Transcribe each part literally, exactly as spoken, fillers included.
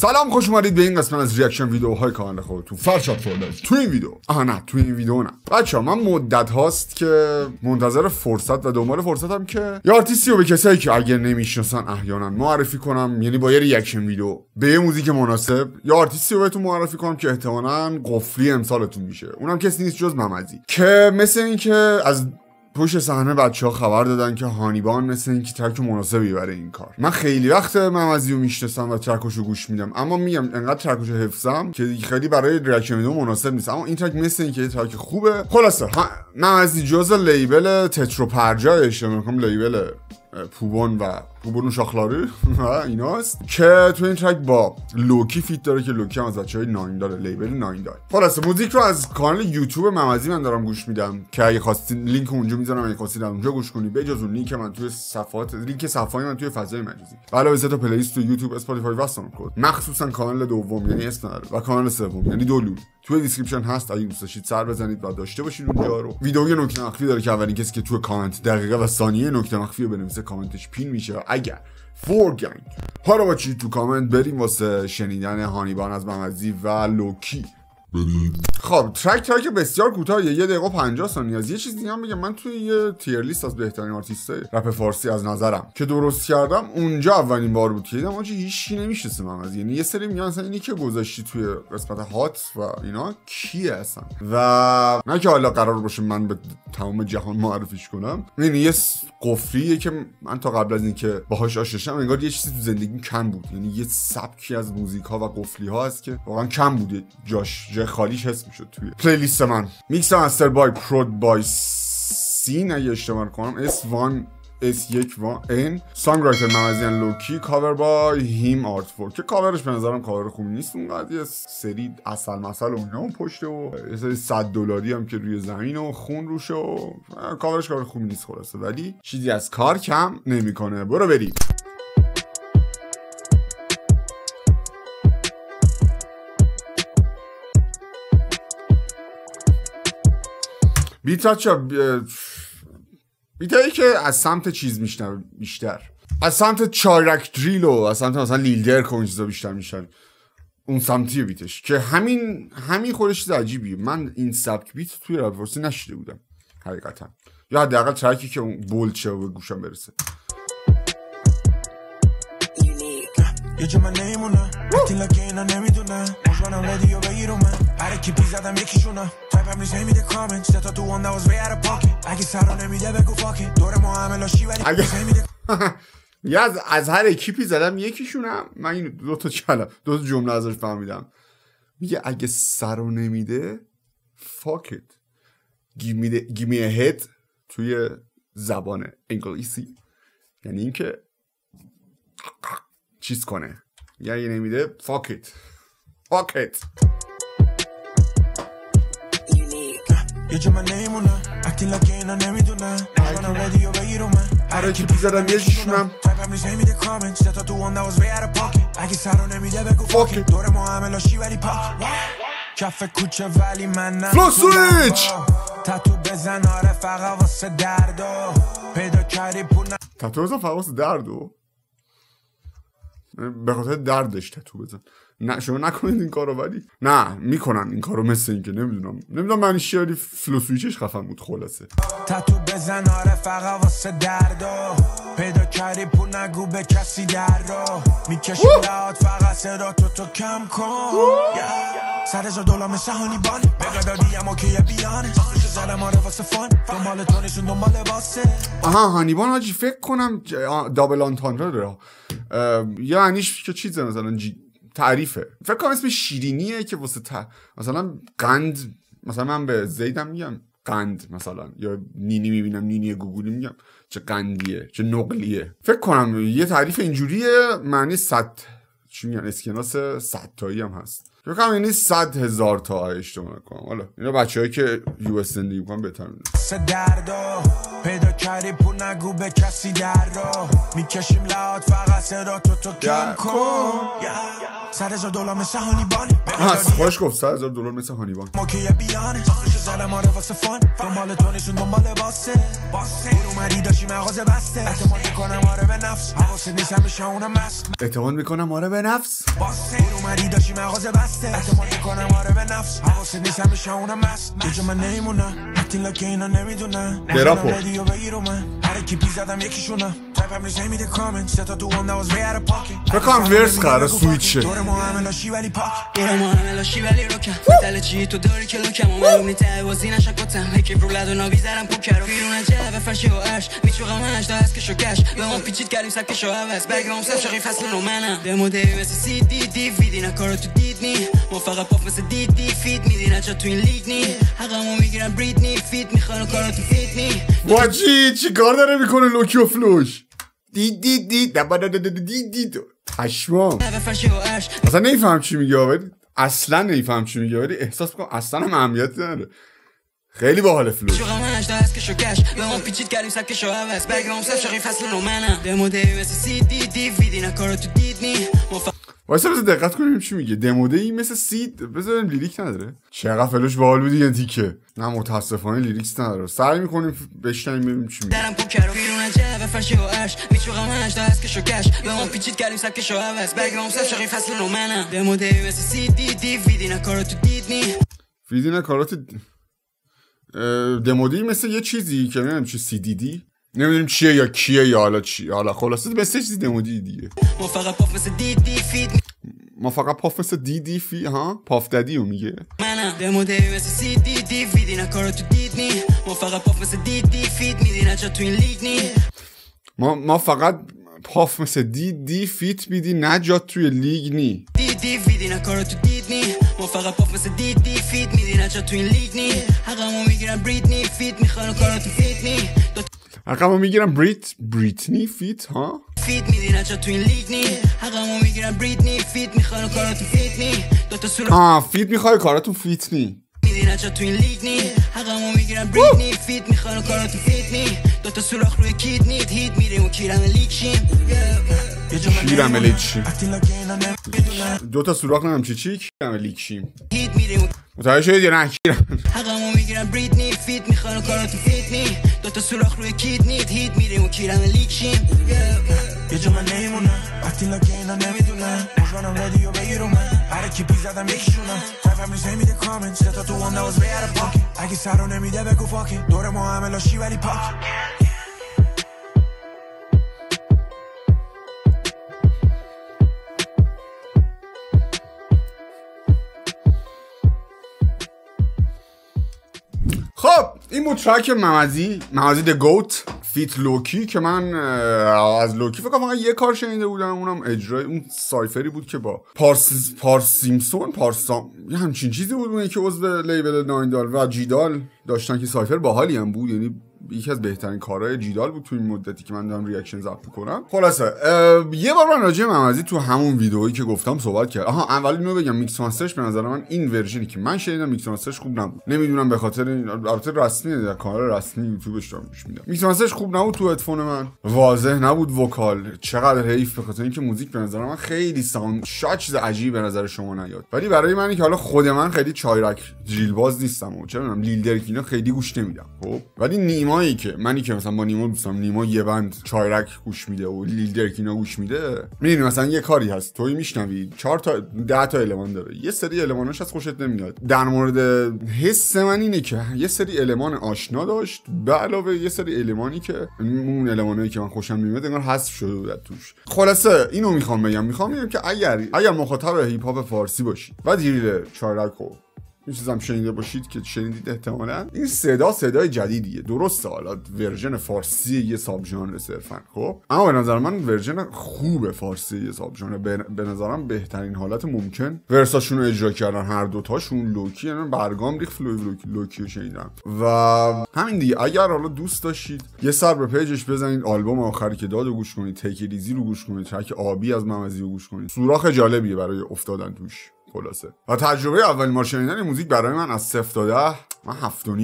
سلام، خوش اومدید به این قسمت از ریاکشن ویدیوهای کانال خودتون فرشاد فولاد. تو این ویدیو آها نه تو این ویدیو نه بچه‌ها، من مدت هاست که منتظر فرصت و دنبال فرصتم که یه آرتیستی رو به کسایی که اگر نمیشناسن احیانا معرفی کنم، یعنی با یه ریاکشن ویدیو به یه موزیک مناسب یا آرتیستی رو بهتون معرفی کنم که احتمالاً قفلی امسالتون میشه. اونم کسی نیست جز ممزی، که مثل این که از پشت صحنه بچه‌ها خبر دادن که هانیبان مثل اینکه ترک مناسبی برای این کار. من خیلی وقت ممزی رو میشناسم و ترکشو گوش میدم، اما میگم انقدر ترکشو حفظم که خیلی برای ریاکشن ویدیو مناسب نیست. اما این ترک مثل اینکه یه ترک خوبه. خلاصه ممزی جزء لیبل تترو پرجا اشتباه نکنم، لیبل پوبون و پوبون و شاخلاری و ایناست که تو این ترک با لوکی فیت داره که لوکی هم از بچهای ناین داره، لیبل ناین داره. خلاصه موزیک رو از کانال یوتیوب ممزی من دارم گوش میدم که اگه خواستین لینک اونجا میذارم، اگه خواستین اونجا گوش کنید، به جز اون لینک من توی صفحات لینک صفحه من توی فضای مجازی علاوه سه تا پلیلیست تو یوتیوب، اسپاتیفای و ساوندکلاود، مخصوصا کانال دوم یعنی اسم نداره و کانال سوم یعنی دولول توی دیسکریپشن هست. اگه دوست داشتید سر بزنید و داشته باشید اونجا رو. ویدیو یه نکته مخفی داره که اولین کسی که توی کامنت دقیقه و ثانیه نکته مخفی رو بنویسه کامنتش پین میشه. اگر فورگنگ حالا با چی تو کامنت بریم واسه شنیدن هانیبان از ممزی و لوکی بریم. خب ترک ترک بسیار کوتاه، یه دقیقه و پنجاه ثانیه. از یه چیز دیگه هم بگم، من توی یه تیر لیست از بهترین آرتیستای رپ فارسی از نظرم که درست کردم اونجا اولین بار بود که دیدم آجی هیچی نمیشناسه ممزی. یعنی یه سری میگن مثلا اینی که گذاشتی توی قسمت هات و اینا کیه اصلا، و نه که حالا قرار باشه من به تمام جهان معرفیش کنم. یعنی یه قفلیه که من تا قبل از اینکه باهاش آشنا شدم انگار یه چیزی تو زندگیم کم بود. یعنی یه سبکی از موزیک ها و قفلی ها هست که واقعا کم بود، جاش جای خالیش حس میشد توی پلیلیست من. میکس مستر بای پرود بای سین اگه اشتباه کنم، اس وان اس یک وان ان، سانگ رایتر ممزی لوکی، کاور بای هیم آرت فور، که کاورش به نظرم کاور خوبی نیست اونقدر. یه سری اصل مثل و اینا اون پشته و یه سری صد دلاری هم که روی زمین و خون روشه و کاورش کار خوبی نیست خلاصه، ولی چیزی از کار کم نمیکنه. برو بریم. بیت بچه بیتایی که از سمت چیز میشنم بیشتر، از سمت چارک دریل و از سمت مثلا لیل درک و این چیزا بیشتر میشن، اون سمتی بیتش که همین همین خودش چیز عجیبیه. من این سبک بیت توی رپ فارسی نشیده بودم حقیقتا، یا حداقل ترکی که اون بولد شه و به گوشم برسه. یه جمع نیمونه وقتی لکه اینا نمیدونه مجمانم ردیو بگیرومه هر کی پی زدم یکیشونه تایپم نیست نمیده کامنت ستا تو وان دواز وی ار پاکی اگه سرا نمیده بگو فاکی دور ما همه لاشی ولی نیست نمیده. یه از از هر اکیپی زدم یکیشونم. من این دو تا کلمه دو تا جمله ازش فهمیدم. میگه اگه سرا نمیده fuck it give me the, give me a head توی زبان انگلیسی، یعنی اینکه چیز کنه، یا یه نمیده fuck it fuck it. یه جمع نیمونه اکتی لکه اینا نمیدونه مجمانم ردیو بگیرومه هر کی پی زدم یه شیشونم تایپم نیست نمیده کامنت ستا تو وان دواز وی ار پاکی اگه سرا نمیده بگو فاکی دور ما همه لاشی ولی پاک کف کوچه ولی من نم فلو سویچ تاتو بزن آره فقط واسه دردو پیدا کردی پول ن... تاتو بزن فقط واسه دردو، به خاطر دردش تاتو بزن. نه شما نکنید این کارو، ولی نه میکنن این کارو، مثل این که نمیدونم نمیدونم معنیش چیه، ولی فلو سویچش خفن بود. خلاصه تاتو بزن آره فقط واسه دردو پیدا کردی پول نگو به کسی دردو میکشی لحات فقط صدا تو تو کم کن سر هزار دلار مثل هانیبان بگه دادی اما که یه بیانه زدم آره واسه فان دنبال تو نیستون دنبال واسه. آها هانیبان آجی فکر کنم دابل آنتاندرا داره، یعنیش که چیزه مثلا جی... تعریفه، فکر کنم اسم شیرینیه که واسه ت... مثلا قند، مثلا من به زیدم میگم قند مثلا، یا نینی میبینم نینی گوگلی میگم چه قندیه چه نقلیه. فکر کنم یه تعریف اینجوریه، معنی صد چی میگن اسکناس صد تایی هم هست، فکر کنم یعنی صد هزار تا اشتباه نکنم. حالا اینا بچه‌هایی که یو اس زندگی میکنن بهتر میدونن. پیدا کردی پول نگو به کسی در رو میکشیم لحات فقط صدا تو تو کم کن صد هزار دلار مثل هانیبال هست خوش گفت صد هزار دلار مثل هانیبال موکیه بیانه آخرش زل ماره واسه فان دنبال تو نیستون دنبال باسه باسه اومدی داشتی مغازه بسته اعتماد میکنم آره به نفس حواست نیست همیشه اونم مست اعتماد میکنم آره به نفس باسه اومدی داشتی مغازه بسته اعتماد میکنم آره به نفس حواست نیست همیشه اونم مست دیگه من نمیمونم حتی لکه اینا نمیدونم براپو رادیو بگیرو من هر کی پی زدم یکیشونم تایپم نیست نمیده کامنت ستا تو هم دواز وی out of pocket فکرم ورس قراره سویچ شه دور محمل لاشی ولی پاک دور محمل لاشی ولی روکم فتل چی تو داری که لوکم و معلوم نی ته بازی نشکتم هکی برولد و ناوی زرم پوکر و بیرون جبه فرشی و عرش میچوغم هشت تا هست کش و کش به ما پیچید کردیم سکش و عوض برگرام سف شقی فصل رو منم دمو دیوی مثل سی دی دی ویدی نکارو تو دید نی ما فقط پاپ مثل دی دی فیت میدی نجا تو این لیگ نی حقمو میگیرم بریتنی فیت میخوانو کارو تو فیت نی واجی چی کار داره میکنه لوکی و فلوش دی دی دی دبا دی دی دی دی پشمام اصلا نمیفهم چی میگه ولی اصلا نمیفهم چی میگه ولی احساس میکنم اصلا هم اهمیتی نداره خیلی باحال فلوش به ما پیچید کردیم سکش و عوض برگرام سف شقی فصل رو منم دمو دیوی مثل سی دی دی ویدی نکارو تو دید نی واسه بذار دقت کنیم چی میگه دموده ای مثل سید بذاریم لیریک نداره چقدر فلوش باحال بود این تیکه نه متاسفانه لیریکس نداره سعی میکنیم بشنویم ببینیم چی میگه درم پوکر و بیرون جبه فرشی و عرش میچوغم هشت تا هست کش و کش به ما پیچید کردیم سکش و عوض برگرام سف شقی فصل رو منم دمو دیوی مثل سی دی دی ویدی نکارو تو دید نی ویدی نکارو دمودی مثل یه چیزی که نمیدونم چی سی دی دی نمیدونیم چیه یا کیه یا حالا چی حالا خلاصه مثل چیزی دمودی دیگه ما فقط پاپ مثل دی دی فیت ما فقط پاف مثل دی دی فی ها پاف ددی رو میگه منم دمو دیوی مثل سی دی دی ویدی نکارو تو دید نی ما فقط پاپ مثل دی دی فیت میدی نجا تو این لیگ نی ما ما فقط پاف مثل دی دی فیت میدی نجات توی لیگ نی دی دی ویدی نکارو تو دید نی ما فقط پاپ مثل دی دی فیت میدی نجات تو این لیگ نی حقمو میگیرم بریتنی فیت میخوانو کارو تو فیت نی حقمو میگیرم بریت بریتنی فیت ها فیت میدی نجات تو این لیگ نی حقمو میگیرم بریتنی فیت میخوانو کارو تو فیت نی دو تا سوراخ آه فیت میخوای کاراتون فیت نی میدی نجات تو این لیگ نی حقمو میگیرم بریتنی فیت میخوانو کارو تو فیت نی دو تا سوراخ روی کیت نید هیت میریم و کیرم لیگ شیم کیرم لیگ شیم دو تا سوراخ نمیم چی چی کیرم لیگ شیم هیت میریم متوجه شدید یا نه کیرم حقمو میگیرم بریتنی فیت میخوانو کارو تو فیت نی دو تا سوراخ روی کیت نید هیت میریم و کیرم لیگ شیم یه جا من نمیمونم وقتی لاکه اینا نمیدونم مجرانم رادیو بگیرو من هر کی پی زدم یکیشونم تایپم نیست نمیده کامنت ستا تو هم دواز وی out of pocket اگه سر رو نمیده بگو فاکین دور محمل لاشی ولی پاک خب این بود ترک ممزی ممزی د گوت فیت لوکی که من از لوکی فکر کنم یه کار شنیده بودم اونم اجرای اون سایفری بود که با پارس پارس سیمسون پارسام یه همچین چیزی بود اون که عضو لیبل نایندال و جیدال داشتن که سایفر باحالی هم بود یعنی یکی از بهترین کارهای جیدال بود تو این مدتی که من دارم ریاکشن ضبط می‌کنم. خلاصه یه بار من راجع به ممزی تو همون ویدئویی که گفتم صحبت کردم. آها اول اینو بگم میکس ماسترش به نظر من این ورژنی که من شنیدم میکس ماسترش خوب نبود. نمیدونم به خاطر این البته رسمیه در کانال رسمی یوتیوبش دارم گوش میدم. میکس ماسترش خوب نبود تو هدفون من. واضح نبود وکال. چقدر حیف به خاطر اینکه موزیک به نظر من خیلی ساوند شاید چیز عجیبی به نظر شما نیاد. ولی برای منی که حالا خود من خیلی چایرک جیل باز نیستم و چه میدونم لیل درک اینا خیلی گوش نمیدم. خب ولی نیمایی که منی که مثلا با نیما دوستم نیما یه بند چایرک گوش میده و لیل درک اینا گوش میده میدونی مثلا یه کاری هست توی میشنوی چهار تا ده تا المان داره یه سری الماناش از خوشت نمیاد در مورد حس من اینه که یه سری المان آشنا داشت به علاوه یه سری المانی که اون المانایی که من خوشم نمیاد انگار حذف شده بود توش. خلاصه اینو میخوام بگم میخوام بگم که اگر اگر مخاطب هیپ هاپ فارسی باشی و دیل چایرک و این چیزام شنیده باشید که شنیدید احتمالاً این صدا صدای جدیدیه درسته حالا ورژن فارسی یه ساب ژانر صرفا خب اما به نظر من ورژن خوب فارسی یه ساب ژانر به نظرم بهترین حالت ممکن ورساشون رو اجرا کردن هر دو تاشون لوکی یعنی برگام ریخ فلوی لوکی لوکی رو شنیدم و همین دیگه. اگر حالا دوست داشتید یه سر به پیجش بزنید آلبوم آخری که داد رو گوش کنید تیک ریزی رو گوش کنید ترک آبی از ممزی رو گوش کنید سوراخ جالبیه برای افتادن توش. خلاصه و تجربه اولین بار شنیدن موزیک برای من از صفر تا ده من هفت و نیمم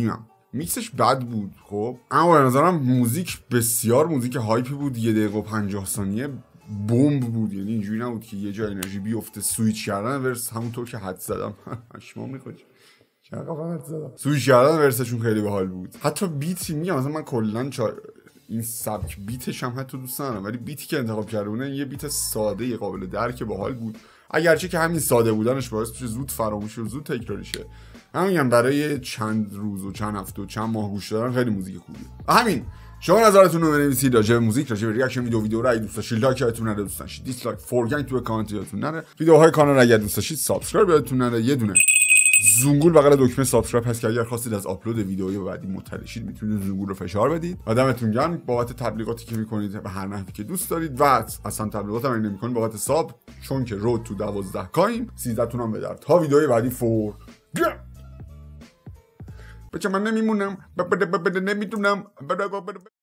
میکسش بد بود خب، اما به نظرم موزیک بسیار موزیک هایپی بود. یه دقیقه و پنجاه ثانیه بمب بود، یعنی اینجوری نبود که یه جای انرژی بیفته. سویچ کردن ورس همونطور که حد زدم اشما میخواد سویچ کردن ورسشون خیلی باحال بود. حتی بیتی میگم مثلا من کلا چا... این سبک بیتش هم حتی دوست ندارم، ولی بیتی که انتخاب کرده بودن یه بیت ساده قابل درک باحال بود، اگرچه که همین ساده بودنش باعث میشه زود فراموش و زود تکراری شه. من میگم برای چند روز و چند هفته و چند ماه گوش دادن خیلی موزیک خوبیه. همین شما نظرتون رو بنویسید راجع به موزیک، راجع به ریاکشن ویدیو ویدیو رو اگه دوست داشتید لایک یادتون نره، دوست داشتید دیسلایک فورگنگ تو کامنت یادتون نره. ویدیوهای کانال اگه دوست داشتید سابسکرایب یادتون نره، یه دونه زنگول بغل دکمه سابسکرایب هست که اگر خواستید از آپلود ویدیوهای بعدی مطلع شید میتونید زنگول رو فشار بدید. آدمتون گرم بابت تبلیغاتی که میکنید به هر نحوی که دوست دارید، و اصلا تبلیغات هم نمیکنید بابت ساب، چون که رود تو دوازده کایم سیزده تون هم به درد. تا ویدیوهای بعدی فور بچه من نمیمونم نمیدونم